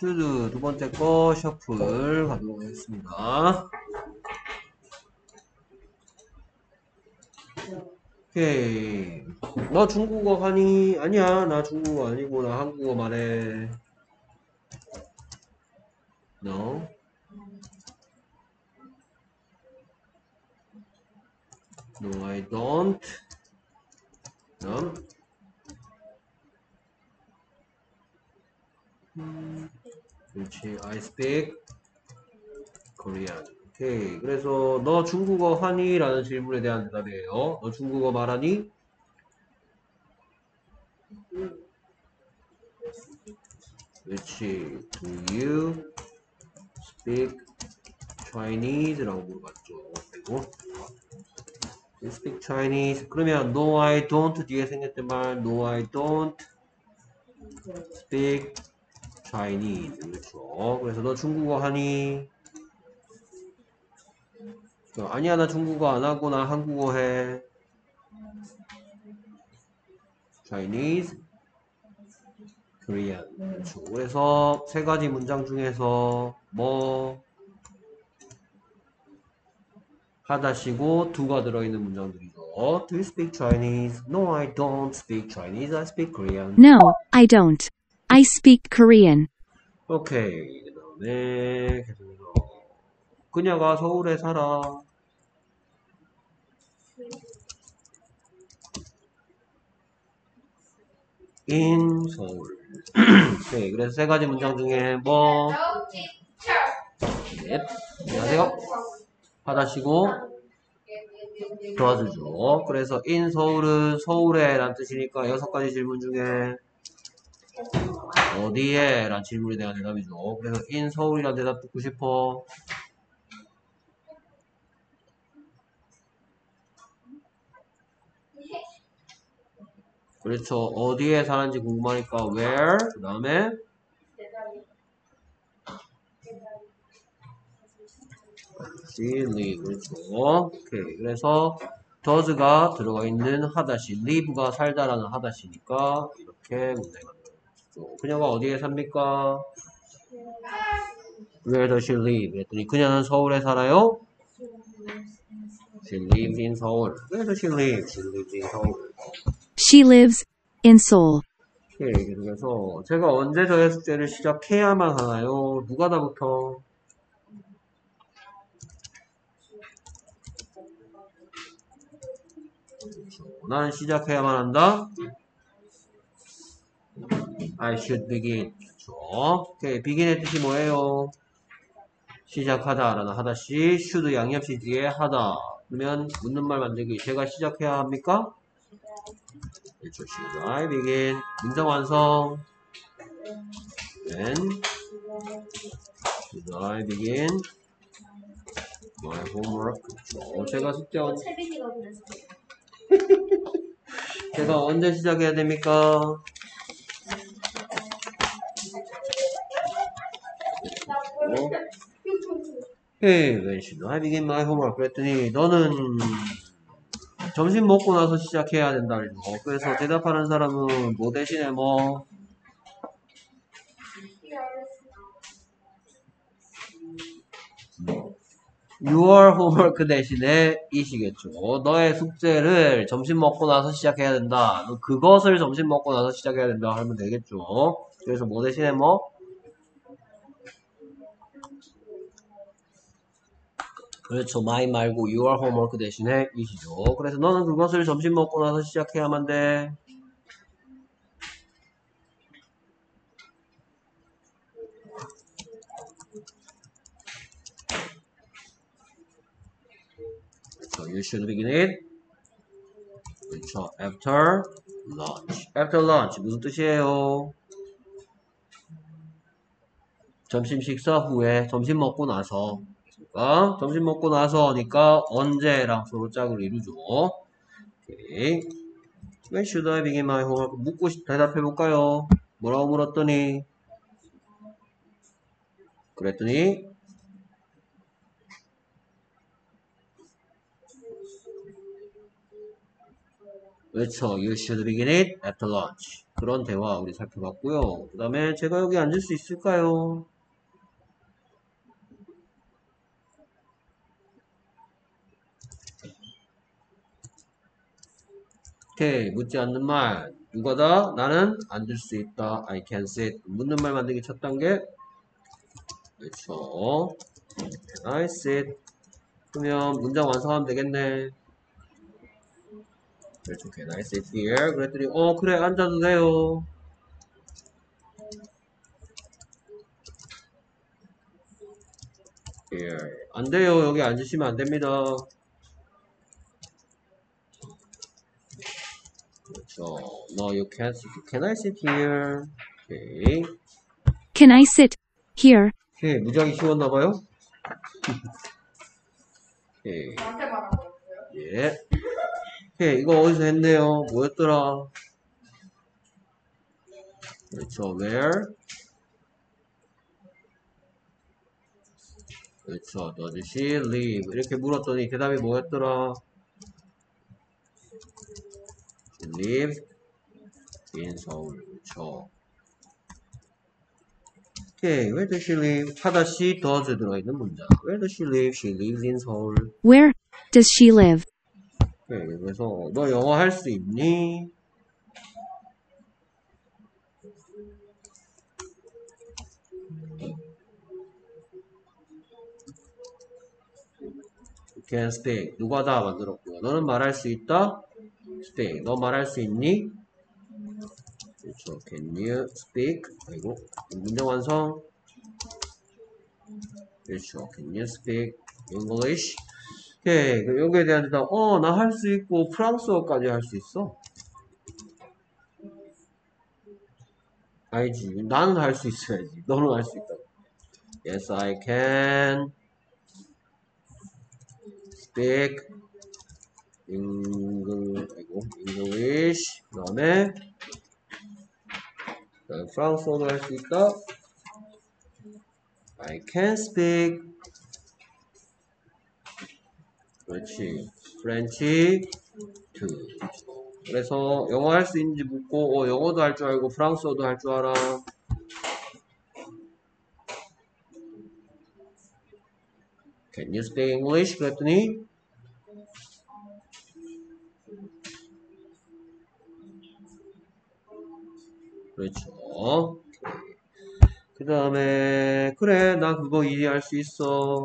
should 두 번째 거 셔플 가도록 하겠습니다. 오케이. 너 중국어 하니? 아니야, 나 중국어 아니고 나 한국어 말해. No. No, I don't. No. 그렇지. I speak Korean. 오케이. 그래서 너 중국어 하니? 라는 질문에 대한 대답이에요. 너 중국어 말하니? 그렇지. Do you speak Chinese? 라고 물어봤죠. 그리고 You speak Chinese. 그러면 No, I don't 뒤에 생겼던 말 No, I don't speak Chinese. 그렇죠. 그래서 너 중국어 하니? 아니야, 나 중국어 안 하고 나 한국어 해. Chinese, Korean. 그렇죠. 그래서 세 가지 문장 중에서 뭐 하다시고 두가 들어있는 문장들이죠. Do you speak Chinese? No, I don't speak Chinese. I speak Korean. No, I don't. I speak Korean. 오케이. 그 다음에 계속해서 그녀가 서울에 살아. in 서울. 오케이. 그래서 세 가지 문장 중에 뭐 네. 안녕하세요. 하다시고 도와주죠. 그래서 in 서울은 서울에 란 뜻이니까 6가지 질문 중에 어디에 란 질문에 대한 대답이죠. 그래서 in 서울이란 대답 듣고 싶어. 그렇죠. 어디에 사는지 궁금하니까 where 그 다음에 she live. 그렇죠. 오케이. 그래서 does가 들어가 있는 하다시 live가 살다라는 하다시니까 이렇게 문제가 들어있죠. 그녀가 어디에 삽니까? Where does she live? 그랬더니 그녀는 서울에 살아요? She lives in 서울. Where does she live? She lives in 서울. She lives in Seoul. 오케이. 그래서 제가 언제 저의 숙제를 시작해야만 하나요? 누가 다부터? 나는 시작해야만 한다? I should begin. 그렇죠. 오케이. begin의 뜻이 뭐예요? 시작하다 라는 하다시 should 양념시 뒤에 하다. 그러면 묻는 말 만들기. 제가 시작해야 합니까? 그렇죠. should I begin. 문장 완성. Then should I begin my homework. 그렇죠. 제가 숙제 제가 언제 시작해야 됩니까? Hey, when should I begin my homework? 그랬더니 너는 점심 먹고 나서 시작해야 된다. 그래서 대답하는 사람은 뭐 대신에 뭐 your homework 대신에 이시겠죠. 너의 숙제를 점심 먹고 나서 시작해야 된다. 그것을 점심 먹고 나서 시작해야 된다 하면 되겠죠. 그래서 뭐 대신에 뭐 그렇죠. my 말고 your homework 대신에 이시죠. 그래서 너는 그것을 점심 먹고 나서 시작해야만 돼. 그렇죠. You should begin it. 그렇죠. After lunch. After lunch 무슨 뜻이에요? 점심 식사 후에 점심 먹고 나서. 그러니까 점심 먹고 나서니까 언제랑 서로 짝을 이루죠. 오케이. When should I begin my homework? 묻고 대답해 볼까요? 뭐라고 물었더니 그랬더니 그렇죠. You should begin it at lunch. 그런 대화 우리 살펴봤고요. 그 다음에 제가 여기 앉을 수 있을까요? 오케이. 묻지 않는 말. 누가다? 나는 앉을 수 있다. I can sit. 묻는 말 만들기 첫 단계. 그렇죠. Can I sit? 그러면 문장 완성하면 되겠네. 그렇죠. Can I sit here? 그랬더니 그래 앉아도 돼요. Here. 안 돼요. 여기 앉으시면 안 됩니다. 그렇죠. No, you can't sit. Can I sit here? 오케이. Can I sit here? 오케이. 무지하게 쉬웠나봐요. 오케이. 나한테 말한 거였어요? 예. 오케이. 이거 어디서 했네요? 뭐였더라? 그렇죠. Where? 그렇죠. Does she live? 이렇게 물었더니 대답이 뭐였더라? She lives in Seoul. 그렇죠. 오케이. Where does she live? 하다시 does 들어있는 문장. Where does she live? She lives in Seoul. Where does she live? 오케이. 그래서 너 영어 할 수 있니? You can speak. 누가 다 만들었고요. 너는 말할 수 있다? Speak. 너 말할 수 있니? 그렇죠. Can you speak? 아이고. 문장 완성. 그렇죠. Can you speak English? 오케이. 여기에 대한 대답. 나 할 수 있고 프랑스어까지 할 수 있어. 아니지. 나는 할 수 있어야지. 너는 할 수 있다. Yes, I can speak English. 그 다음에 프랑스어도 할 수 있다. I can speak. 그렇지. French too. 그래서 영어 할 수 있는지 묻고 영어도 할 줄 알고 프랑스어도 할 줄 알아. Can you speak English? 그랬더니 그렇죠. 그 다음에 그래 나 그거 이해할 수 있어.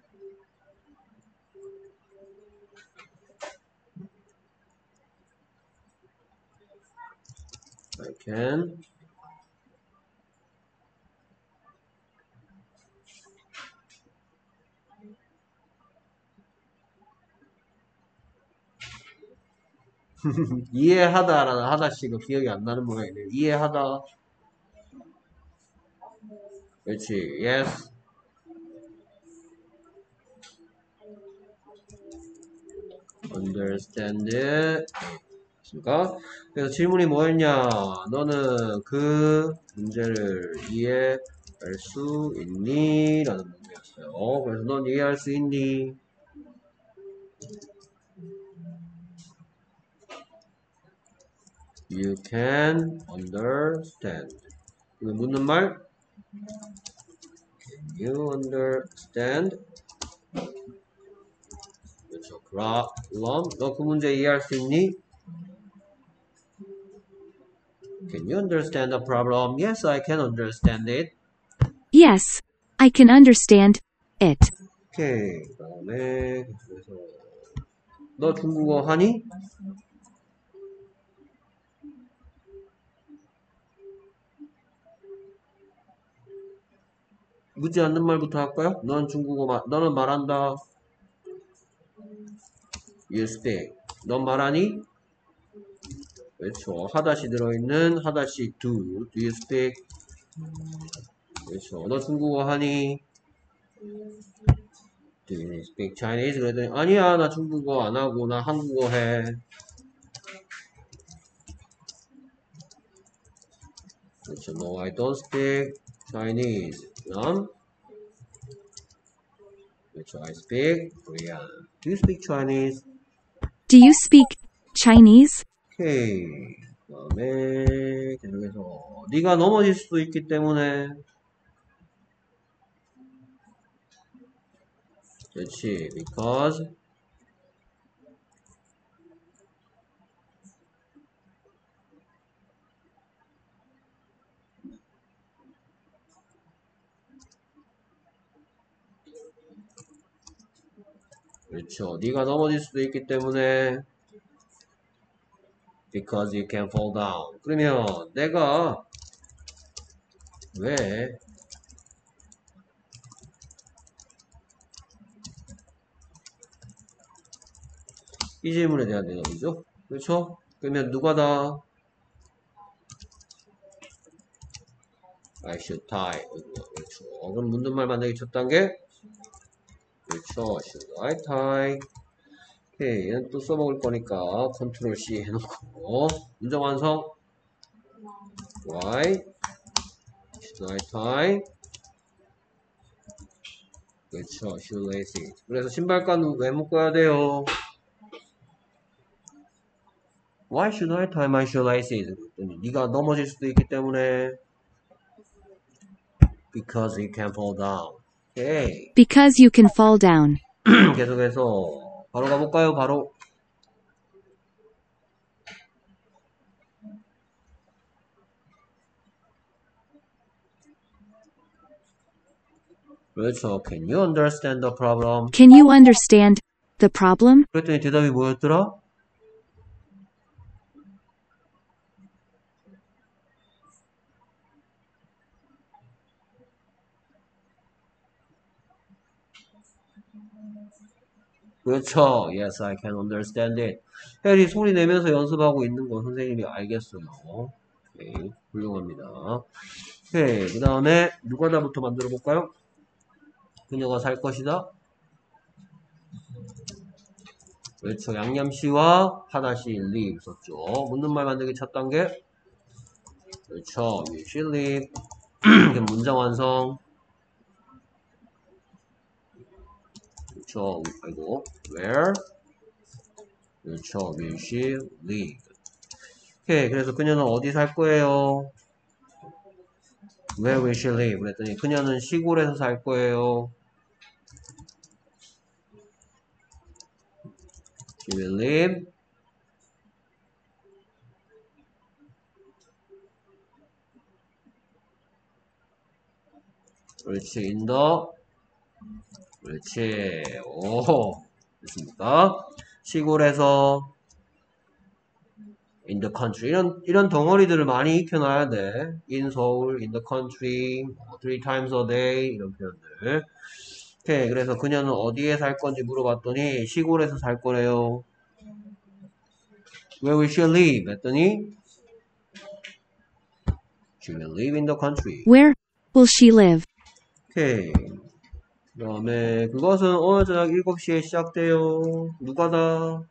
I can 이해하다라는 하다씨가 기억이 안 나는 모양이네. 이해하다. 그렇지. Yes. Understand it. 그러니까 그래서 질문이 뭐였냐? 너는 그 문제를 이해할 수 있니? 라는 문제였어요. 그래서 넌 이해할 수 있니? You can understand. 이거 묻는 말? Can you understand? 그렇죠. 그럼 너 그 문제 이해할 수 있니? Can you understand the problem? Yes, I can understand it. Yes, I can understand it. 오케이. 그 다음에 그래서 너 중국어 하니? 묻지 않는 말부터 할까요? 넌 너는 말한다. You speak. 넌 말하니? 그렇죠. 하다시 들어있는 하다시 do. Do you speak? 그렇죠. 너 중국어 하니? Do you speak Chinese? 그랬더니 아니야 나 중국어 안 하고 나 한국어 해. 그렇죠. No, I don't speak Chinese. 그럼 그렇죠. I speak Korean. Do you speak Chinese? Do you speak Chinese? 오케이. 그 다음에 계속해서 네가 넘어질 수도 있기 때문에 그렇지. because 그렇죠. 네가 넘어질 수도 있기 때문에 because you can fall down. 그러면 내가 왜 이 질문에 대한 대답이죠. 그렇죠? 그러면 누가다? I should tie. 그렇죠. 그럼 묻는말 만들기 첫 단계. 그렇죠. should I tie? 오케이. 얘는 또 써먹을 거니까 컨트롤 C 해놓고 문장 완성. Why should I tie? 그렇죠. shoelaces. 그래서 신발끈 왜 묶어야 돼요? Why should I tie my shoelaces? 그랬더니 네가 넘어질 수도 있기 때문에 because you can fall down. 오케이. Because you can fall down. 계속해서 바로 가볼까요? 바로 그렇죠. Can you understand the problem? Can you understand the problem? 그랬더니 대답이 뭐였더라? 그렇죠. Yes, I can understand it. 혜리 소리 내면서 연습하고 있는 거 선생님이 알겠어요. 오케이, 훌륭합니다. 오케이, 그 다음에 누가다부터 만들어 볼까요? 그녀가 살 것이다. 그렇죠. 양념씨와 하다시 live 썼죠. 묻는 말 만들기 첫 단계. 그렇죠. Will she live? 그럼 문장 완성. 그렇죠. 아이고. Where? 그렇죠. Will she live? 오케이. 그래서 그녀는 어디 살 거예요? Where will she live? 그랬더니 그녀는 시골에서 살 거예요. She will live. 그렇지. In the. 그렇지. 오. 됐습니까? 시골에서. In the country. 이런 덩어리들을 많이 익혀놔야 돼. In Seoul, in the country, 3 times a day. 이런 표현들. 오케이. 그래서 그녀는 어디에 살 건지 물어봤더니 시골에서 살 거래요. Where will she live? 했더니 She will live in the country. Where will she live? 오케이. 그 다음에 그것은 오늘 저녁 7시에 시작돼요. 누가다?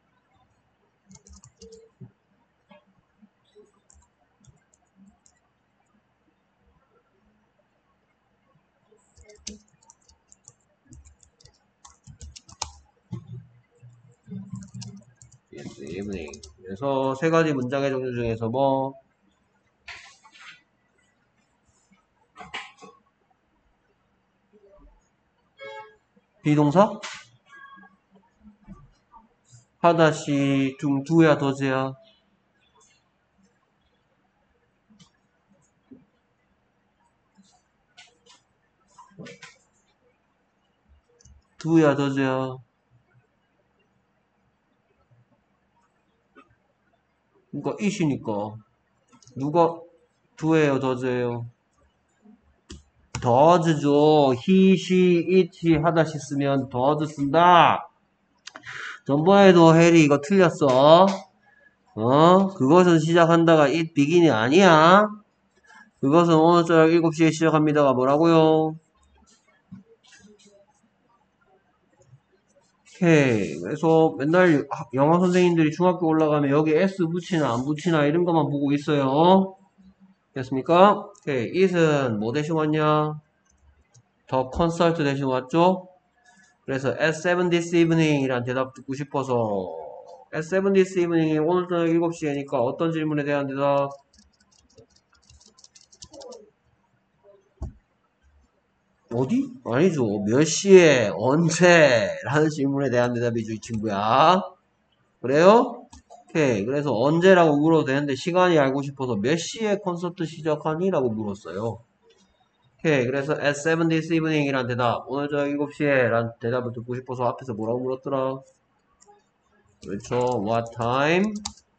Yes, evening. 그래서 세 가지 문장의 종류 중에서 뭐 비동사? 하다시 중 두야 더즈야? 두야 더즈야? 그러니까 이시니까 누가 두예요 더즈예요? 더즈죠. he, she, it 하다시 쓰면 더즈 쓴다. 전번에도 해리 이거 틀렸어. 그것은 시작한다가 it begin이 아니야. 그것은 오늘 저녁 7시에 시작합니다가 뭐라고요? 오케이. 그래서 맨날 영어 선생님들이 중학교 올라가면 여기 S 붙이나 안 붙이나 이런 것만 보고 있어요. 됐습니까? 오케이. it은 뭐 대신 왔냐? 더 컨설트 대신 왔죠? 그래서 at 7 this evening 이란 대답 듣고 싶어서 at 7 this evening이 오늘 저녁 7시에니까 어떤 질문에 대한 대답? 어디? 아니죠. 몇 시에, 언제? 라는 질문에 대한 대답이죠, 이 친구야. 그래요? 오케이. 그래서 언제라고 물어도 되는데 시간이 알고 싶어서 몇 시에 콘서트 시작하니? 라고 물었어요. 오케이. 그래서 at 7 this evening 이란 대답. 오늘 저녁 7시에 란 대답을 듣고 싶어서 앞에서 뭐라고 물었더라? 그렇죠. What time?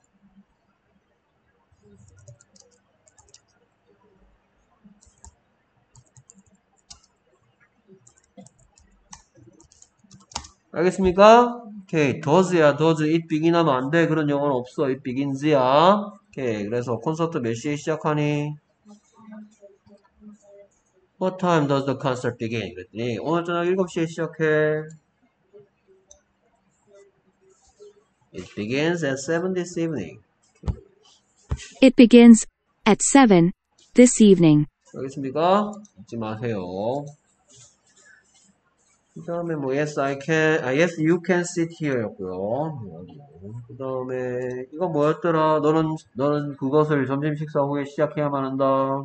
알겠습니까? 오케이. does야, does, it begin 하면 안 돼. 그런 영어는 없어. it begins야. 오케이. 그래서 콘서트 몇 시에 시작하니? What time does the concert begin? 그랬더니 오늘 저녁 7시에 시작해. It begins at 7 this evening. It begins at 7 this evening. 알겠습니까? 잊지 마세요. 그 다음에 뭐 yes I can, yes you can sit here 였고요. 그 다음에 이거 뭐였더라? 너는 그것을 점심 식사 후에 시작해야만 한다.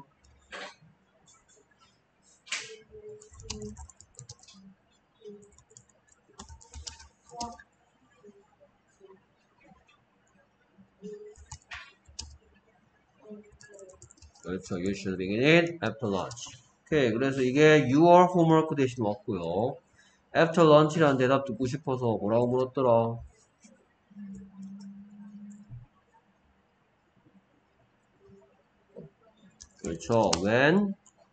그렇죠. You should begin it after lunch. 오케이. 그래서 이게 your homework 대신 왔고요. after lunch라는 대답 듣고 싶어서 뭐라고 물었더라? 그렇죠. When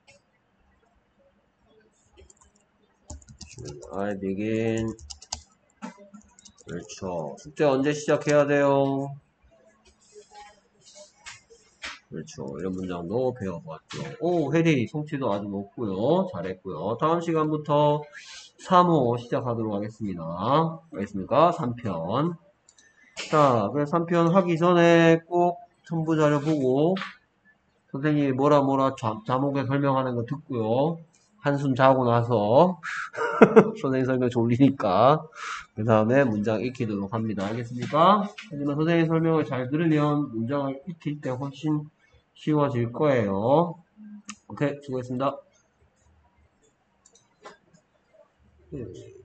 should I begin? 그렇죠. 숙제 언제 시작해야 돼요? 그렇죠. 이런 문장도 배워봤죠. 오, 혜리, 성취도 아주 높고요. 잘했고요. 다음 시간부터 3호 시작하도록 하겠습니다. 알겠습니까? 3편. 자, 그래서 3편 하기 전에 꼭 첨부 자료 보고 선생님이 뭐라 자목에 설명하는 거 듣고요. 한숨 자고 나서 선생님 설명 졸리니까 그 다음에 문장 익히도록 합니다. 알겠습니까? 하지만 선생님 설명을 잘 들으면 문장을 익힐 때 훨씬 쉬워질 거예요. 오케이, 수고했습니다.